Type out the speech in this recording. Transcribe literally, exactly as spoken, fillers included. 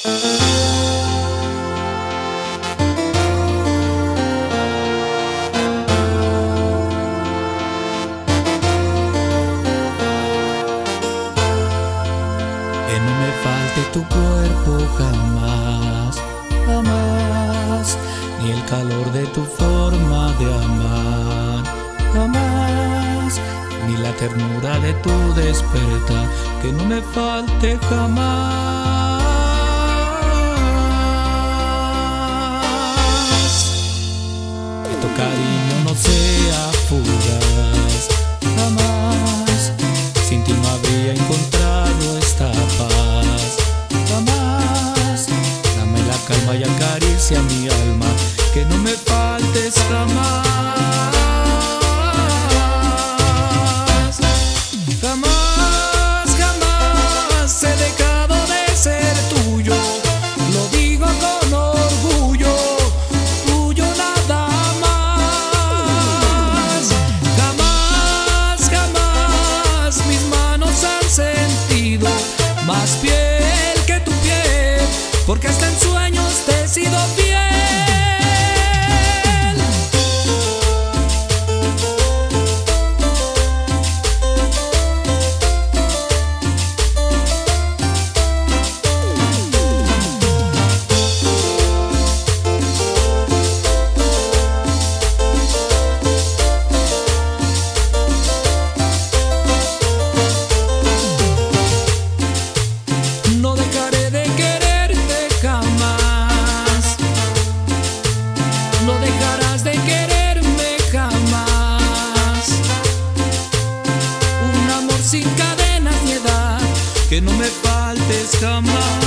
Que no me falte tu cuerpo jamás, jamás, ni el calor de tu forma de amar, jamás, ni la ternura de tu despertar, que no me falte jamás. Que tu cariño no sea fugaz, jamás, sin ti no habría encontrado esta paz, jamás. Dame la calma y acaricia mi alma, que no me faltes jamás. Jamás, jamás he dejado de ser tuyo, lo digo con orgullo, tuyo nada más. Jamás, jamás mis manos han sentido más piel que tu piel, porque hasta en sueños te he sido fiel. No dejaré de quererte jamás, no dejarás de quererme jamás. Un amor sin cadenas ni edad, que no me faltes jamás.